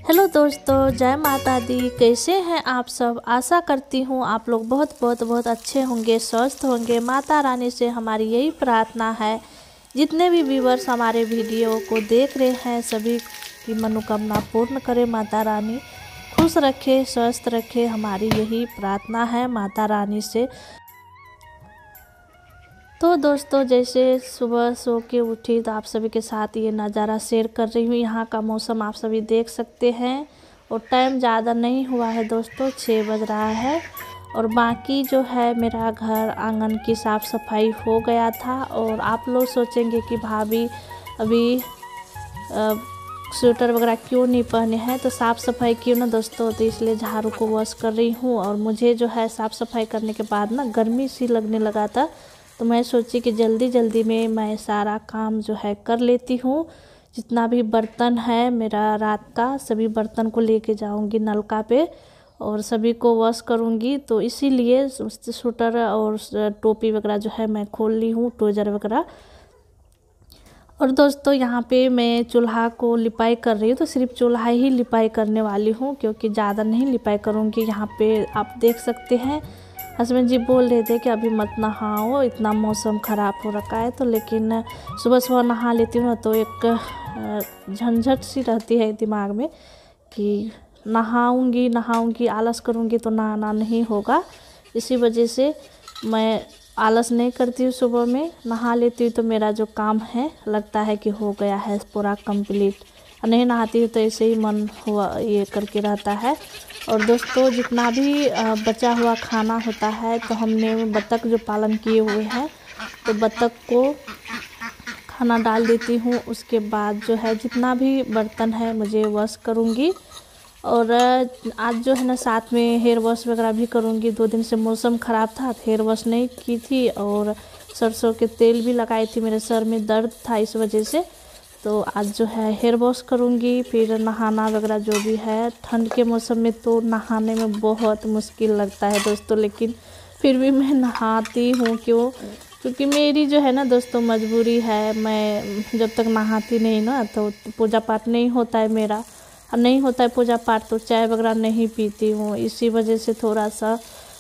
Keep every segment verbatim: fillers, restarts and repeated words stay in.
Hello दोस्तों, जय माता दी। कैसे हैं आप सब? आशा करती हूँ आप लोग बहुत बहुत बहुत अच्छे होंगे, स्वस्थ होंगे। माता रानी से हमारी यही प्रार्थना है, जितने भी व्यूअर्स हमारे वीडियो को देख रहे हैं सभी की मनोकामना पूर्ण करे माता रानी। खुश रखे, स्वस्थ रखे, हमारी यही प्रार्थना है माता रानी से। तो दोस्तों, जैसे सुबह सो के उठी तो आप सभी के साथ ये नज़ारा शेयर कर रही हूँ। यहाँ का मौसम आप सभी देख सकते हैं और टाइम ज़्यादा नहीं हुआ है दोस्तों, छः बज रहा है। और बाकी जो है मेरा घर आंगन की साफ़ सफाई हो गया था। और आप लोग सोचेंगे कि भाभी अभी स्वेटर वगैरह क्यों नहीं पहने हैं, तो साफ़ सफाई क्यों ना दोस्तों, तो इसलिए झाड़ू को वॉश कर रही हूँ। और मुझे जो है साफ़ सफाई करने के बाद ना गर्मी सी लगने लगा था, तो मैं सोची कि जल्दी जल्दी में मैं सारा काम जो है कर लेती हूँ। जितना भी बर्तन है मेरा रात का, सभी बर्तन को लेके जाऊँगी नलका पे और सभी को वॉश करूँगी। तो इसीलिए स्वेटर और टोपी वगैरह जो है मैं खोल ली हूँ, ट्राउज़र वगैरह। और दोस्तों, यहाँ पे मैं चूल्हा को लिपाई कर रही हूँ, तो सिर्फ चूल्हा ही लिपाई करने वाली हूँ, क्योंकि ज़्यादा नहीं लिपाई करूँगी। यहाँ पे आप देख सकते हैं हस्बैंड जी बोल रहे थे कि अभी मत नहाओ, इतना मौसम ख़राब हो रखा है। तो लेकिन सुबह सुबह नहा लेती हूँ ना, तो एक झंझट सी रहती है दिमाग में कि नहाऊंगी नहाऊंगी आलस करूंगी तो नहाना नहीं होगा। इसी वजह से मैं आलस नहीं करती हूँ, सुबह में नहा लेती हूँ, तो मेरा जो काम है लगता है कि हो गया है पूरा कंप्लीट। नहीं नहाती हूँ तो ऐसे ही मन हुआ ये करके रहता है। और दोस्तों, जितना भी बचा हुआ खाना होता है, तो हमने बत्तख जो पालन किए हुए हैं, तो बत्तख को खाना डाल देती हूँ। उसके बाद जो है जितना भी बर्तन है मुझे वॉश करूँगी। और आज जो है ना साथ में हेयर वॉश वगैरह भी करूँगी। दो दिन से मौसम ख़राब था, हेयर वॉश नहीं की थी और सरसों के तेल भी लगाई थी, मेरे सर में दर्द था इस वजह से। तो आज जो है हेयर वॉश करूँगी, फिर नहाना वगैरह जो भी है। ठंड के मौसम में तो नहाने में बहुत मुश्किल लगता है दोस्तों, लेकिन फिर भी मैं नहाती हूँ। क्यों? क्योंकि मेरी जो है ना दोस्तों मजबूरी है। मैं जब तक नहाती नहीं ना तो पूजा पाठ नहीं होता है मेरा, और नहीं होता है पूजा पाठ तो चाय वगैरह नहीं पीती हूँ। इसी वजह से थोड़ा सा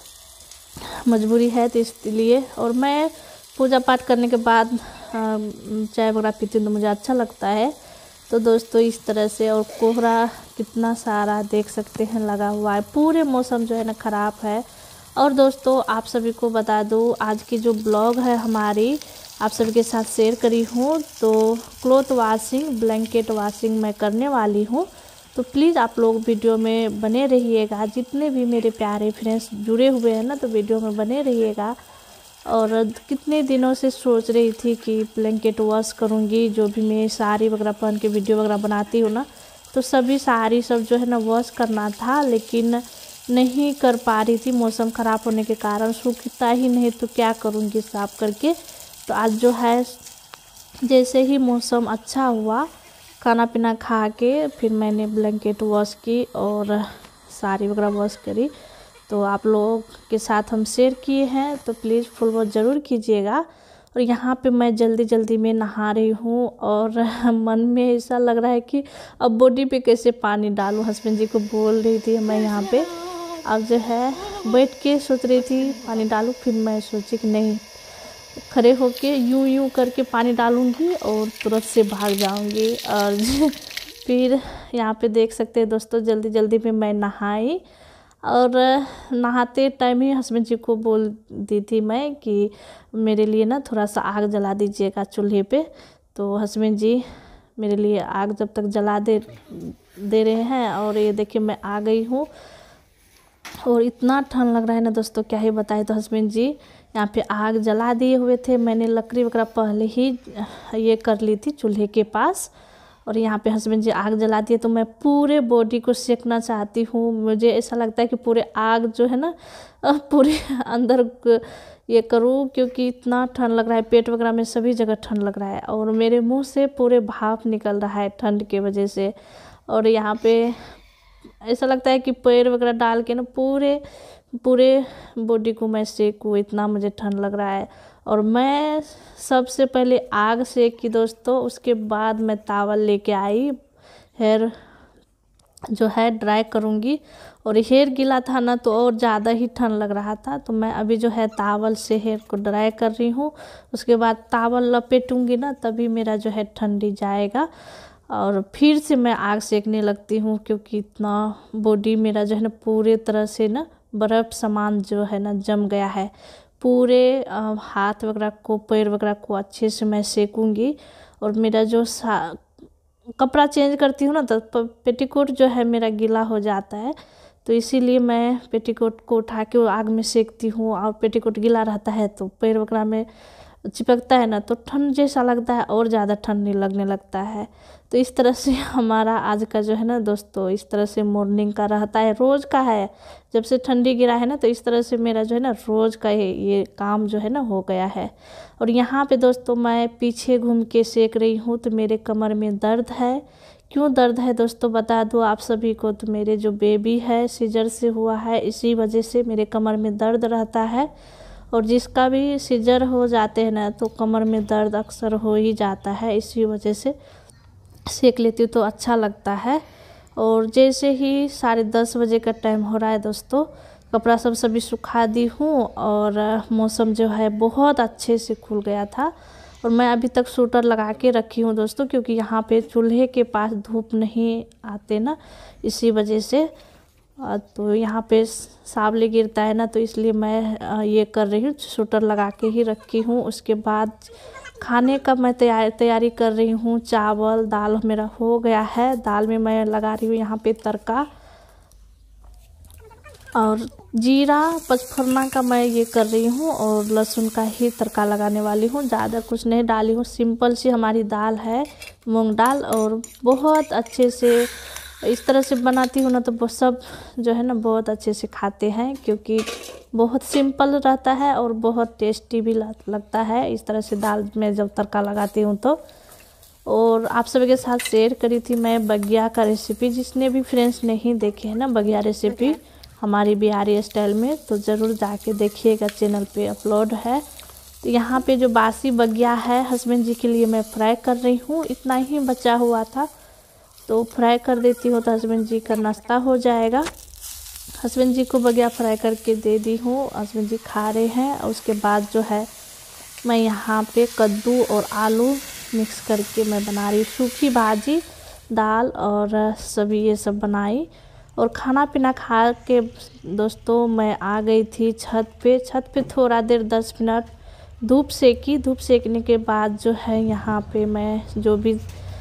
मजबूरी है, तो इसलिए। और मैं पूजा पाठ करने के बाद चाय वगैरह पीती हूँ तो मुझे अच्छा लगता है। तो दोस्तों, इस तरह से। और कोहरा कितना सारा देख सकते हैं लगा हुआ है, पूरे मौसम जो है ना ख़राब है। और दोस्तों, आप सभी को बता दूँ, आज की जो ब्लॉग है हमारी आप सभी के साथ शेयर करी हूँ। तो क्लॉथ वॉशिंग, ब्लैंकेट वॉशिंग मैं करने वाली हूँ, तो प्लीज़ आप लोग वीडियो में बने रहिएगा। जितने भी मेरे प्यारे फ्रेंड्स जुड़े हुए हैं ना, तो वीडियो में बने रहिएगा। और कितने दिनों से सोच रही थी कि ब्लैंकेट वॉश करूँगी। जो भी मैं साड़ी वगैरह पहन के वीडियो वगैरह बनाती हूँ ना, तो सभी साड़ी सब जो है ना वॉश करना था, लेकिन नहीं कर पा रही थी। मौसम ख़राब होने के कारण सूखता ही नहीं, तो क्या करूँगी साफ़ करके। तो आज जो है जैसे ही मौसम अच्छा हुआ, खाना पीना खा के फिर मैंने ब्लैंकेट वॉश की और साड़ी वगैरह वॉश करी। तो आप लोगों के साथ हम शेयर किए हैं, तो प्लीज़ फुल वॉच ज़रूर कीजिएगा। और यहाँ पे मैं जल्दी जल्दी में नहा रही हूँ और मन में ऐसा लग रहा है कि अब बॉडी पे कैसे पानी डालूँ। हस्बैंड जी को बोल रही थी मैं यहाँ पे, अब जो है बैठ के सोच रही थी पानी डालूँ। फिर मैं सोची कि नहीं, खड़े होके यूं यूं करके पानी डालूंगी और तुरंत से भाग जाऊंगी। और फिर यहाँ पे देख सकते हैं दोस्तों, जल्दी जल्दी में मैं नहाई। और नहाते टाइम ही हस्बैंड जी को बोल दी थी मैं कि मेरे लिए ना थोड़ा सा आग जला दीजिएगा चूल्हे पे। तो हस्बैंड जी मेरे लिए आग जब तक जला दे दे रहे हैं। और ये देखिए मैं आ गई हूँ और इतना ठंड लग रहा है ना दोस्तों, क्या ही बताए। तो हस्बैंड जी यहाँ पे आग जला दिए हुए थे। मैंने लकड़ी वगैरह पहले ही ये कर ली थी चूल्हे के पास, और यहाँ पे हस्बैंड जी आग जला दिए। तो मैं पूरे बॉडी को सेकना चाहती हूँ। मुझे ऐसा लगता है कि पूरे आग जो है ना पूरे अंदर ये करूँ, क्योंकि इतना ठंड लग रहा है। पेट वगैरह में सभी जगह ठंड लग रहा है और मेरे मुंह से पूरे भाप निकल रहा है ठंड के वजह से। और यहाँ पे ऐसा लगता है कि पैर वगैरह डाल के ना पूरे पूरे बॉडी को मैं सेकूँ, इतना मुझे ठंड लग रहा है। और मैं सबसे पहले आग सेकी दोस्तों, उसके बाद मैं तावल लेके आई हेयर जो है ड्राई करूँगी। और हेयर गीला था ना तो और ज़्यादा ही ठंड लग रहा था, तो मैं अभी जो है तावल से हेयर को ड्राई कर रही हूँ। उसके बाद तावल लपेटूँगी ना तभी मेरा जो है ठंडी जाएगा। और फिर से मैं आग सेकने लगती हूँ, क्योंकि इतना बॉडी मेरा जो है ना पूरे तरह से ना बर्फ़ सामान जो है ना जम गया है। पूरे हाथ वगैरह को, पैर वगैरह को अच्छे से मैं सेकूँगी। और मेरा जो सा कपड़ा चेंज करती हूँ ना तो पेटीकोट जो है मेरा गीला हो जाता है, तो इसीलिए मैं पेटीकोट को उठा के आग में सेकती हूँ। और पेटीकोट गीला रहता है तो पैर वगैरह में चिपकता है ना तो ठंड जैसा लगता है और ज़्यादा ठंडी लगने लगता है। तो इस तरह से हमारा आज का जो है ना दोस्तों, इस तरह से मॉर्निंग का रहता है, रोज़ का है। जब से ठंडी गिरा है ना तो इस तरह से मेरा जो है ना रोज़ का ये ये काम जो है ना हो गया है। और यहाँ पे दोस्तों मैं पीछे घूम के सेक रही हूँ तो मेरे कमर में दर्द है। क्यों दर्द है दोस्तों बता दूँ आप सभी को, तो मेरे जो बेबी है सीजर से हुआ है, इसी वजह से मेरे कमर में दर्द रहता है। और जिसका भी सीजर हो जाते हैं ना तो कमर में दर्द अक्सर हो ही जाता है, इसी वजह से सेक लेती हूँ तो अच्छा लगता है। और जैसे ही साढ़े दस बजे का टाइम हो रहा है दोस्तों, कपड़ा सब सभी सुखा दी हूँ और मौसम जो है बहुत अच्छे से खुल गया था। और मैं अभी तक स्वेटर लगा के रखी हूँ दोस्तों, क्योंकि यहाँ पे चूल्हे के पास धूप नहीं आते ना, इसी वजह से। तो यहाँ पे सावले गिरता है ना तो इसलिए मैं ये कर रही हूँ, स्वेटर लगा के ही रखी हूँ। उसके बाद खाने का मैं तैयार तैयारी कर रही हूँ। चावल दाल मेरा हो गया है, दाल में मैं लगा रही हूँ यहाँ पे तड़का। और जीरा पचफोरना का मैं ये कर रही हूँ और लहसुन का ही तड़का लगाने वाली हूँ, ज़्यादा कुछ नहीं डाली हूँ। सिंपल सी हमारी दाल है, मूंग दाल, और बहुत अच्छे से इस तरह से बनाती हूँ ना तो सब जो है ना बहुत अच्छे से खाते हैं, क्योंकि बहुत सिंपल रहता है और बहुत टेस्टी भी लगता है इस तरह से दाल में जब तड़का लगाती हूँ तो। और आप सभी के साथ शेयर करी थी मैं बगिया का रेसिपी, जिसने भी फ्रेंड्स नहीं देखे हैं ना बगिया रेसिपी हमारी बिहारी स्टाइल में, तो ज़रूर जाके देखिएगा, चैनल पे अपलोड है। तो यहाँ पे जो बासी बगिया है हस्बैंड जी के लिए मैं फ्राई कर रही हूँ, इतना ही बचा हुआ था तो फ्राई कर देती हूँ तो हस्बैंड जी का नाश्ता हो जाएगा। हस्बैंड जी को बगिया फ्राई करके दे दी हूँ, हस्बैंड जी खा रहे हैं। और उसके बाद जो है मैं यहाँ पे कद्दू और आलू मिक्स करके मैं बना रही हूँ सूखी भाजी, दाल और सभी ये सब बनाई। और खाना पीना खा के दोस्तों मैं आ गई थी छत पे। छत पे थोड़ा देर दस मिनट धूप सेकी। धूप सेकने के बाद जो है यहाँ पे मैं जो भी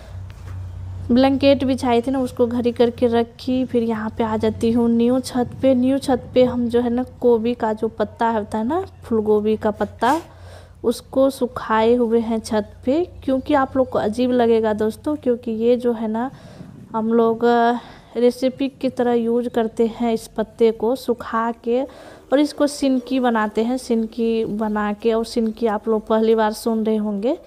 ब्लैंकेट बिछाई थी ना उसको घड़ी करके रखी। फिर यहाँ पे आ जाती हूँ न्यू छत पे। न्यू छत पे हम जो है ना गोभी का जो पत्ता होता है ना, फूल गोभी का पत्ता, उसको सुखाए हुए हैं छत पे। क्योंकि आप लोग को अजीब लगेगा दोस्तों, क्योंकि ये जो है ना हम लोग रेसिपी की तरह यूज करते हैं इस पत्ते को सुखा के, और इसको सिनकी बनाते हैं। सिनकी बना के, और सिनकी आप लोग पहली बार सुन रहे होंगे,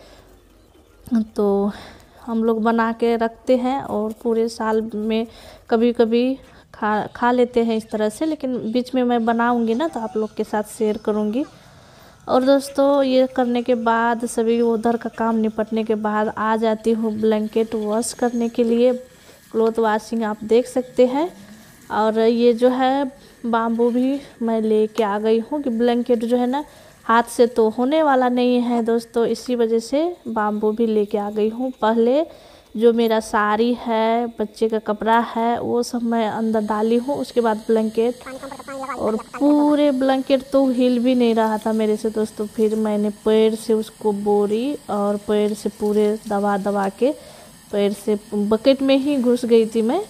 तो हम लोग बना के रखते हैं और पूरे साल में कभी कभी खा खा लेते हैं इस तरह से। लेकिन बीच में मैं बनाऊंगी ना तो आप लोग के साथ शेयर करूंगी। और दोस्तों ये करने के बाद सभी उधर का काम निपटने के बाद आ जाती हूँ ब्लैंकेट वॉश करने के लिए। क्लॉथ वॉशिंग आप देख सकते हैं। और ये जो है बाम्बू भी मैं लेके आ गई हूँ कि ब्लैंकेट जो है ना हाथ से तो होने वाला नहीं है दोस्तों, इसी वजह से बाम्बू भी लेके आ गई हूँ। पहले जो मेरा साड़ी है, बच्चे का कपड़ा है, वो सब मैं अंदर डाली हूँ। उसके बाद ब्लैंकेट, और पूरे ब्लैंकेट तो हिल भी नहीं रहा था मेरे से दोस्तों। फिर मैंने पैर से उसको बोरी और पैर से पूरे दबा दबा के, पैर से बकेट में ही घुस गई थी मैं,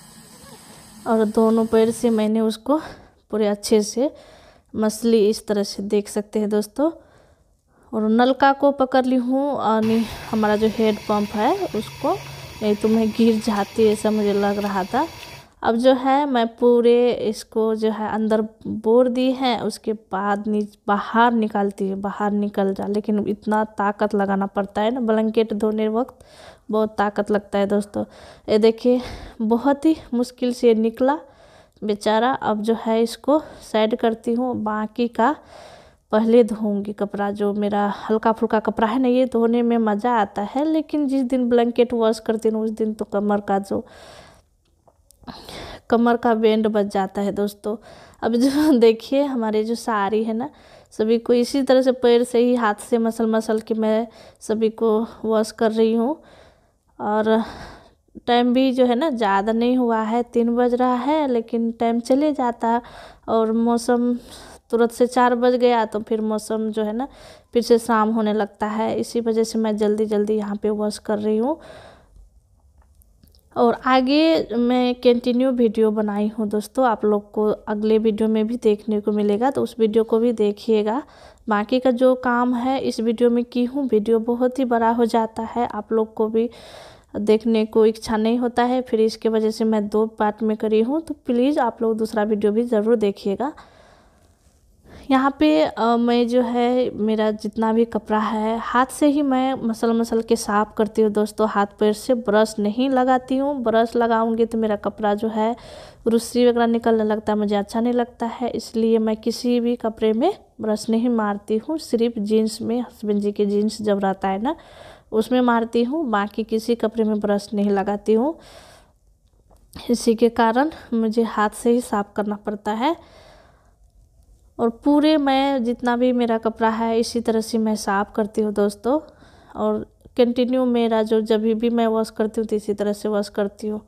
और दोनों पैर से मैंने उसको पूरे अच्छे से मसली इस तरह से देख सकते हैं दोस्तों। और नलका को पकड़ ली हूँ, और हमारा जो हेड पंप है उसको, नहीं तो मैं गिर जाती ऐसा मुझे लग रहा था। अब जो है मैं पूरे इसको जो है अंदर बोर दी है, उसके बाद नीचे बाहर निकालती है, बाहर निकल जा। लेकिन इतना ताकत लगाना पड़ता है ना ब्लैंकेट धोने वक्त, बहुत ताकत लगता है दोस्तों। ये देखिए बहुत ही मुश्किल से निकला बेचारा। अब जो है इसको साइड करती हूँ, बाकी का पहले धोऊंगी कपड़ा। जो मेरा हल्का फुल्का कपड़ा है ना, ये धोने में मज़ा आता है, लेकिन जिस दिन ब्लैंकेट वॉश करती हूँ उस दिन तो कमर का जो कमर का बैंड बच जाता है दोस्तों। अब जो देखिए हमारे जो साड़ी है ना, सभी को इसी तरह से पैर से ही हाथ से मसल मसल के मैं सभी को वॉश कर रही हूँ। और टाइम भी जो है ना ज़्यादा नहीं हुआ है, तीन बज रहा है, लेकिन टाइम चले जाता और मौसम तुरंत से चार बज गया तो फिर मौसम जो है ना फिर से शाम होने लगता है। इसी वजह से मैं जल्दी जल्दी यहाँ पे वॉश कर रही हूँ। और आगे मैं कंटिन्यू वीडियो बनाई हूँ दोस्तों, आप लोग को अगले वीडियो में भी देखने को मिलेगा, तो उस वीडियो को भी देखिएगा। बाकी का जो काम है इस वीडियो में की हूँ, वीडियो बहुत ही बड़ा हो जाता है, आप लोग को भी देखने को इच्छा नहीं होता है, फिर इसके वजह से मैं दो पार्ट में करी हूँ। तो प्लीज़ आप लोग दूसरा वीडियो भी ज़रूर देखिएगा। यहाँ पे आ, मैं जो है मेरा जितना भी कपड़ा है हाथ से ही मैं मसल मसल के साफ़ करती हूँ दोस्तों, हाथ पैर से ब्रश नहीं लगाती हूँ। ब्रश लगाऊंगी तो मेरा कपड़ा जो है रुस्सी वगैरह निकलने लगता है, मुझे अच्छा नहीं लगता है, इसलिए मैं किसी भी कपड़े में ब्रश नहीं मारती हूँ। सिर्फ जीन्स में, हस्बैंड जी के जीन्स जब रहता है ना उसमें मारती हूँ, बाकी किसी कपड़े में ब्रश नहीं लगाती हूँ। इसी के कारण मुझे हाथ से ही साफ़ करना पड़ता है। और पूरे मैं जितना भी मेरा कपड़ा है इसी तरह से मैं साफ़ करती हूँ दोस्तों। और कंटिन्यू मेरा जो जब भी मैं वॉश करती हूँ तो इसी तरह से वॉश करती हूँ।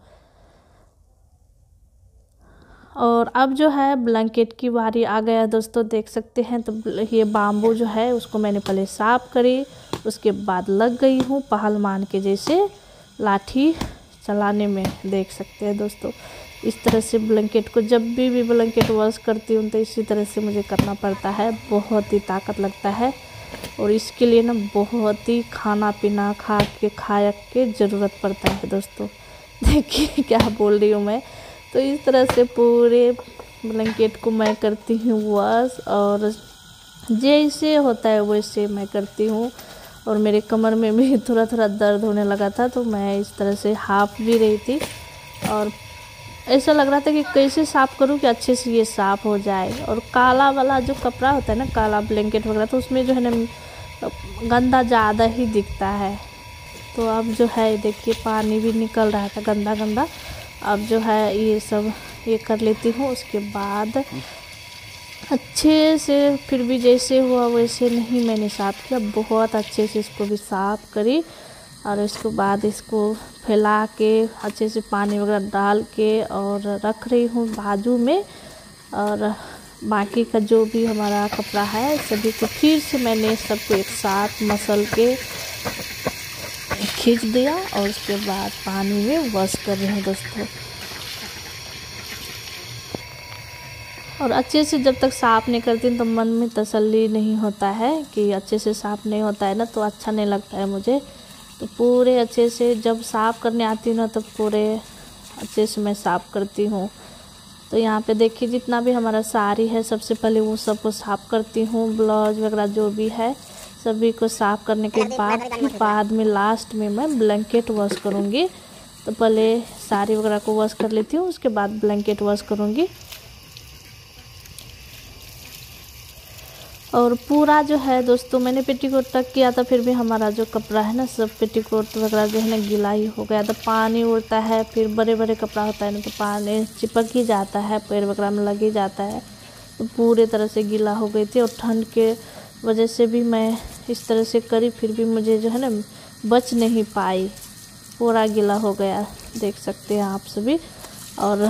और अब जो है ब्लैंकेट की बारी आ गया दोस्तों, देख सकते हैं। तो ये बाम्बू जो है उसको मैंने पहले साफ़ करी, उसके बाद लग गई हूँ पहलवान के जैसे लाठी चलाने में, देख सकते हैं दोस्तों। इस तरह से ब्लैंकेट को जब भी भी ब्लैंकेट वॉश करती हूँ तो इसी तरह से मुझे करना पड़ता है, बहुत ही ताकत लगता है। और इसके लिए ना बहुत ही खाना पीना खा के खाया के ज़रूरत पड़ता है दोस्तों। देखिए क्या बोल रही हूँ मैं। तो इस तरह से पूरे ब्लैंकेट को मैं करती हूँ वॉश, और जैसे होता है वैसे मैं करती हूँ। और मेरे कमर में भी थोड़ा थोड़ा दर्द होने लगा था, तो मैं इस तरह से हाफ भी रही थी और ऐसा लग रहा था कि कैसे साफ़ करूँ कि अच्छे से ये साफ़ हो जाए। और काला वाला जो कपड़ा होता है ना, काला ब्लैंकेट वगैरह, तो उसमें जो है ना गंदा ज़्यादा ही दिखता है। तो अब जो है देखिए पानी भी निकल रहा था गंदा गंदा। अब जो है ये सब ये कर लेती हूँ, उसके बाद अच्छे से फिर भी जैसे हुआ वैसे नहीं मैंने साफ़ किया, बहुत अच्छे से इसको भी साफ़ करी। और उसके बाद इसको फैला के अच्छे से पानी वगैरह डाल के और रख रही हूँ बाजू में। और बाकी का जो भी हमारा कपड़ा है सभी को फिर से मैंने सबको एक साथ मसल के खींच दिया और उसके बाद पानी में वॉश कर रही हूँ दोस्तों। और अच्छे से जब तक साफ़ नहीं करती तो मन में तसल्ली नहीं होता है कि अच्छे से साफ़ नहीं होता है ना, तो अच्छा नहीं लगता है मुझे। तो पूरे अच्छे से जब साफ़ करने आती हूँ ना तो पूरे अच्छे से मैं साफ़ करती हूँ। तो यहाँ पे देखिए जितना भी हमारा साड़ी है सबसे पहले वो सबको साफ़ करती हूँ, ब्लाउज वगैरह जो भी है सभी को साफ़ करने के बाद फिर बाद में लास्ट में मैं ब्लैंकेट वॉश करूँगी। तो पहले साड़ी वगैरह को वॉश कर लेती हूँ, उसके बाद ब्लैंकेट वॉश करूँगी। और पूरा जो है दोस्तों मैंने पेटीकोट तक किया था, फिर भी हमारा जो कपड़ा है ना सब पेटीकोट वगैरह जो है ना गीला ही हो गया था। पानी उड़ता है, फिर बड़े बड़े कपड़ा होता है ना तो पानी चिपक ही जाता है, पैर वगैरह में लग ही जाता है। तो पूरे तरह से गीला हो गई थी और ठंड के वजह से भी मैं इस तरह से करी, फिर भी मुझे जो है ना बच नहीं पाई, पूरा गीला हो गया, देख सकते हैं आप सभी। और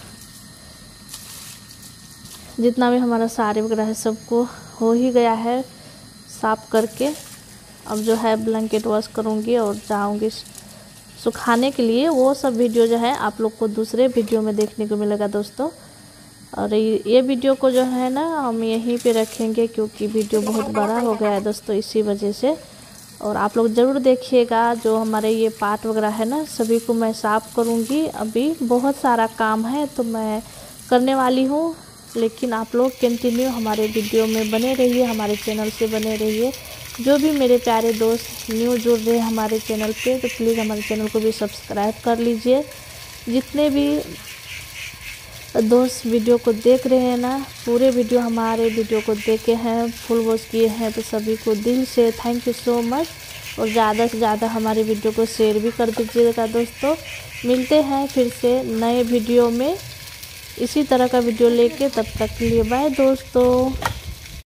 जितना भी हमारा साड़ी वगैरह है सबको हो ही गया है साफ़ करके। अब जो है ब्लैंकेट वॉश करूँगी और जाऊँगी सुखाने के लिए। वो सब वीडियो जो है आप लोग को दूसरे वीडियो में देखने को मिलेगा दोस्तों। और ये वीडियो को जो है ना हम यहीं पे रखेंगे क्योंकि वीडियो बहुत बड़ा हो गया है दोस्तों, इसी वजह से। और आप लोग ज़रूर देखिएगा, जो हमारे ये पार्ट वगैरह है ना सभी को मैं साफ़ करूँगी। अभी बहुत सारा काम है तो मैं करने वाली हूँ, लेकिन आप लोग कंटिन्यू हमारे वीडियो में बने रहिए, हमारे चैनल से बने रहिए। जो भी मेरे प्यारे दोस्त न्यू जुड़ रहे हैं हमारे चैनल पे तो प्लीज़ हमारे चैनल को भी सब्सक्राइब कर लीजिए। जितने भी दोस्त वीडियो को देख रहे हैं ना, पूरे वीडियो हमारे वीडियो को देखे हैं, फुल वॉच किए हैं, तो सभी को दिल से थैंक यू सो मच। और ज़्यादा से ज़्यादा हमारी वीडियो को शेयर भी कर दीजिएगा दोस्तों। मिलते हैं फिर से नए वीडियो में इसी तरह का वीडियो लेके, तब तक के लिए बाय दोस्तों।